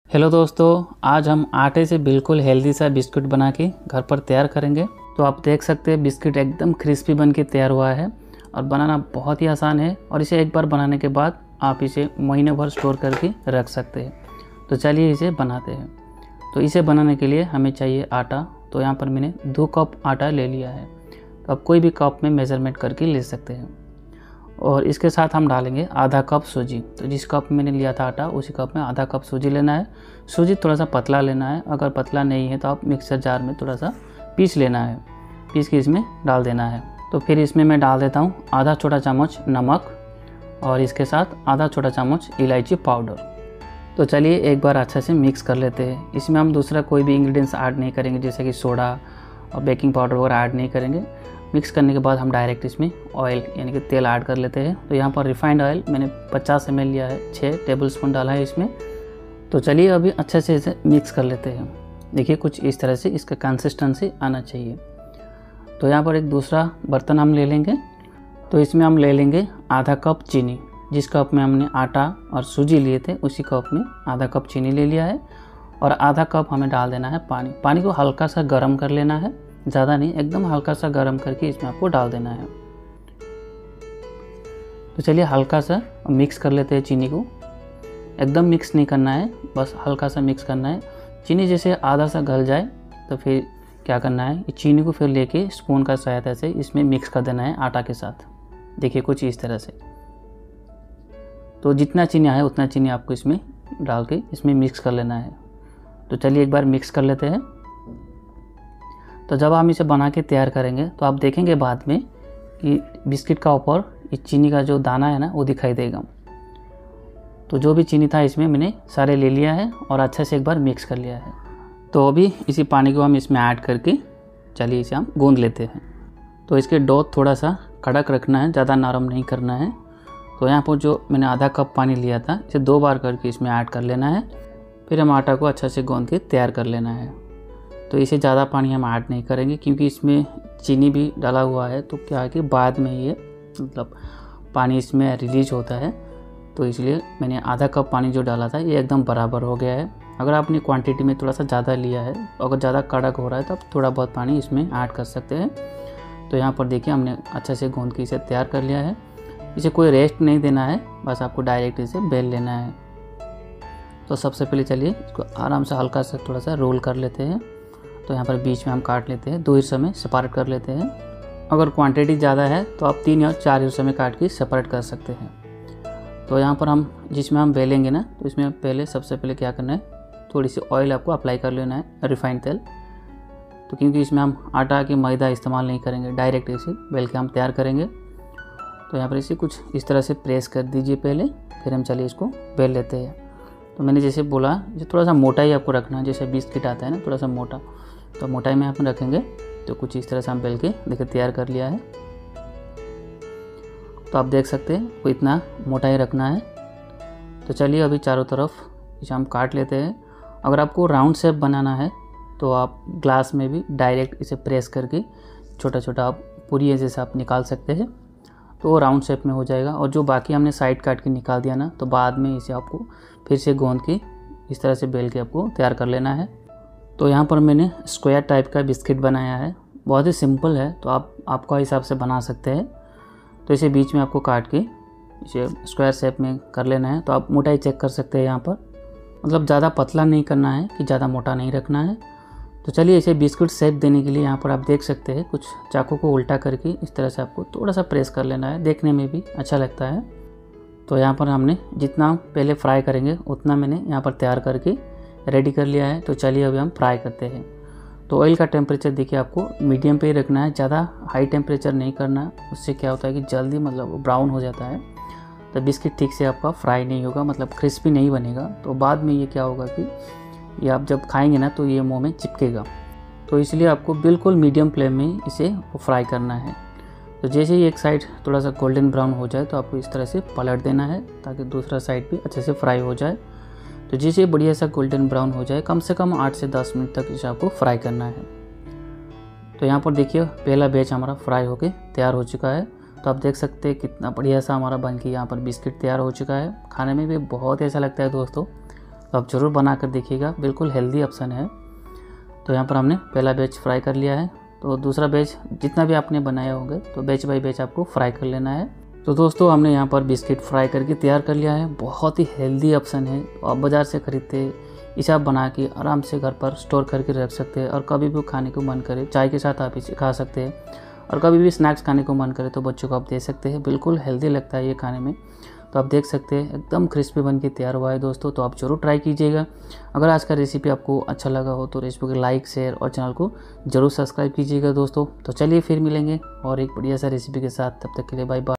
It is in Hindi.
हेलो दोस्तों, आज हम आटे से बिल्कुल हेल्दी सा बिस्कुट बना के घर पर तैयार करेंगे। तो आप देख सकते हैं बिस्किट एकदम क्रिस्पी बन के तैयार हुआ है और बनाना बहुत ही आसान है। और इसे एक बार बनाने के बाद आप इसे महीने भर स्टोर करके रख सकते हैं। तो चलिए इसे बनाते हैं। तो इसे बनाने के लिए हमें चाहिए आटा। तो यहाँ पर मैंने 2 कप आटा ले लिया है। तो आप कोई भी कप में मेज़रमेंट करके ले सकते हैं। और इसके साथ हम डालेंगे आधा कप सूजी। तो जिस कप में मैंने लिया था आटा उसी कप में आधा कप सूजी लेना है। सूजी थोड़ा सा पतला लेना है, अगर पतला नहीं है तो आप मिक्सर जार में थोड़ा सा पीस लेना है, पीस के इसमें डाल देना है। तो फिर इसमें मैं डाल देता हूँ आधा छोटा चम्मच नमक और इसके साथ आधा छोटा चम्मच इलायची पाउडर। तो चलिए एक बार अच्छा से मिक्स कर लेते हैं। इसमें हम दूसरा कोई भी इंग्रेडिएंट्स ऐड नहीं करेंगे, जैसे कि सोडा और बेकिंग पाउडर वगैरह ऐड नहीं करेंगे। मिक्स करने के बाद हम डायरेक्ट इसमें ऑयल यानी कि तेल ऐड कर लेते हैं। तो यहाँ पर रिफाइंड ऑयल मैंने 50 ml लिया है, 6 टेबलस्पून डाला है इसमें। तो चलिए अभी अच्छे से इसे मिक्स कर लेते हैं। देखिए कुछ इस तरह से इसका कंसिस्टेंसी आना चाहिए। तो यहाँ पर एक दूसरा बर्तन हम ले लेंगे। तो इसमें हम ले लेंगे आधा कप चीनी। जिस कप में हमने आटा और सूजी लिए थे उसी कप में आधा कप चीनी ले लिया है। और आधा कप हमें डाल देना है पानी। पानी को हल्का सा गर्म कर लेना है, ज़्यादा नहीं, एकदम हल्का सा गर्म करके इसमें आपको डाल देना है। तो चलिए हल्का सा मिक्स कर लेते हैं चीनी को। एकदम मिक्स नहीं करना है, बस हल्का सा मिक्स करना है। चीनी जैसे आधा सा गल जाए तो फिर क्या करना है, चीनी को फिर लेके स्पून का सहायता से इसमें मिक्स कर देना है आटा के साथ। देखिए कुछ इस तरह से। तो जितना चीनी आए उतना चीनी आपको इसमें डाल के इसमें मिक्स कर लेना है। तो चलिए एक बार मिक्स कर लेते हैं। तो जब हम इसे बना के तैयार करेंगे तो आप देखेंगे बाद में कि बिस्किट का ऊपर इस चीनी का जो दाना है ना वो दिखाई देगा। तो जो भी चीनी था इसमें मैंने सारे ले लिया है और अच्छे से एक बार मिक्स कर लिया है। तो अभी इसी पानी को हम इसमें ऐड करके चलिए इसे हम गूंद लेते हैं। तो इसके डो थोड़ा सा कड़क रखना है, ज़्यादा नरम नहीं करना है। तो यहाँ पर जो मैंने आधा कप पानी लिया था इसे 2 बार करके इसमें ऐड कर लेना है। फिर हम आटा को अच्छे से गूंद के तैयार कर लेना है। तो इसे ज़्यादा पानी हम ऐड नहीं करेंगे क्योंकि इसमें चीनी भी डाला हुआ है। तो क्या है कि बाद में ये मतलब पानी इसमें रिलीज होता है। तो इसलिए मैंने आधा कप पानी जो डाला था ये एकदम बराबर हो गया है। अगर आपने क्वांटिटी में थोड़ा सा ज़्यादा लिया है, अगर ज़्यादा कड़क हो रहा है तो आप थोड़ा बहुत पानी इसमें ऐड कर सकते हैं। तो यहाँ पर देखिए हमने अच्छे से गूंद के इसे तैयार कर लिया है। इसे कोई रेस्ट नहीं देना है, बस आपको डायरेक्ट इसे बेल लेना है। तो सबसे पहले चलिए इसको आराम से हल्का सा थोड़ा सा रोल कर लेते हैं। तो यहाँ पर बीच में हम काट लेते हैं, 2 हिस्सों में सेपरेट कर लेते हैं। अगर क्वांटिटी ज़्यादा है तो आप 3 या 4 हिस्सों में काट के सेपरेट कर सकते हैं। तो यहाँ पर हम जिसमें हम बेलेंगे ना, तो इसमें पहले सबसे पहले क्या करना है, थोड़ी सी ऑयल आपको अप्लाई कर लेना है, रिफाइंड तेल। तो क्योंकि इसमें हम आटा की मैदा इस्तेमाल नहीं करेंगे, डायरेक्ट इसे बेल के हम तैयार करेंगे। तो यहाँ पर इसे कुछ इस तरह से प्रेस कर दीजिए पहले, फिर हम चलिए इसको बेल लेते हैं। तो मैंने जैसे बोला जो थोड़ा सा मोटाई आपको रखना है, जैसे बिस्किट आता है ना थोड़ा सा मोटा, तो मोटाई में हम रखेंगे। तो कुछ इस तरह से हम बेल के देखिए तैयार कर लिया है। तो आप देख सकते हैं वो इतना मोटाई रखना है। तो चलिए अभी चारों तरफ इसे हम काट लेते हैं। अगर आपको राउंड शेप बनाना है तो आप ग्लास में भी डायरेक्ट इसे प्रेस करके छोटा छोटा आप पूरी जैसे आप निकाल सकते हैं, तो वो राउंड शेप में हो जाएगा। और जो बाकी हमने साइड काट के निकाल दिया ना, तो बाद में इसे आपको फिर से गोंद के इस तरह से बेल के आपको तैयार कर लेना है। तो यहाँ पर मैंने स्क्वायर टाइप का बिस्किट बनाया है, बहुत ही सिंपल है। तो आप आपका हिसाब से बना सकते हैं। तो इसे बीच में आपको काट के इसे स्क्वायर शेप में कर लेना है। तो आप मोटाई चेक कर सकते हैं यहाँ पर, मतलब ज़्यादा पतला नहीं करना है कि ज़्यादा मोटा नहीं रखना है। तो चलिए इसे बिस्कुट शेप देने के लिए यहाँ पर आप देख सकते हैं कुछ चाकू को उल्टा करके इस तरह से आपको थोड़ा सा प्रेस कर लेना है, देखने में भी अच्छा लगता है। तो यहाँ पर हमने जितना पहले फ्राई करेंगे उतना मैंने यहाँ पर तैयार करके रेडी कर लिया है। तो चलिए अभी हम फ्राई करते हैं। तो ऑयल का टेम्परेचर देखिए आपको मीडियम पे ही रखना है, ज़्यादा हाई टेम्परेचर नहीं करना। उससे क्या होता है कि जल्दी मतलब ब्राउन हो जाता है, तो बिस्किट ठीक से आपका फ्राई नहीं होगा, मतलब क्रिस्पी नहीं बनेगा। तो बाद में ये क्या होगा कि ये आप जब खाएंगे ना तो ये मुंह में चिपकेगा। तो इसलिए आपको बिल्कुल मीडियम फ्लेम में इसे फ्राई करना है। तो जैसे ही एक साइड थोड़ा सा गोल्डन ब्राउन हो जाए तो आपको इस तरह से पलट देना है ताकि दूसरा साइड भी अच्छे से फ्राई हो जाए। तो जैसे बढ़िया सा गोल्डन ब्राउन हो जाए, कम से कम 8 से 10 मिनट तक इसे आपको फ्राई करना है। तो यहाँ पर देखिए पहला बैच हमारा फ्राई होके तैयार हो चुका है। तो आप देख सकते हैं कितना बढ़िया सा हमारा बन के यहाँ पर बिस्किट तैयार हो चुका है। खाने में भी बहुत ऐसा लगता है दोस्तों। तो आप ज़रूर बना कर देखिएगा, बिल्कुल हेल्दी ऑप्शन है। तो यहाँ पर हमने पहला बैच फ्राई कर लिया है, तो दूसरा बैच जितना भी आपने बनाया होगा तो बैच बाय बैच आपको फ्राई कर लेना है। तो दोस्तों हमने यहाँ पर बिस्किट फ्राई करके तैयार कर लिया है, बहुत ही हेल्दी ऑप्शन है। आप बाज़ार से खरीदते इसे आप बना के आराम से घर पर स्टोर करके रख सकते हैं, और कभी भी खाने को मन करे चाय के साथ आप इसे खा सकते हैं, और कभी भी स्नैक्स खाने को मन करे तो बच्चों को आप दे सकते हैं। बिल्कुल हेल्दी लगता है ये खाने में। तो आप देख सकते हैं एकदम क्रिस्पी बन के तैयार हुआ है दोस्तों। तो आप ज़रूर ट्राई कीजिएगा। अगर आज का रेसिपी आपको अच्छा लगा हो तो रेसिपी को लाइक, शेयर और चैनल को ज़रूर सब्सक्राइब कीजिएगा दोस्तों। तो चलिए फिर मिलेंगे और एक बढ़िया सा रेसिपी के साथ, तब तक के लिए बाय बाय।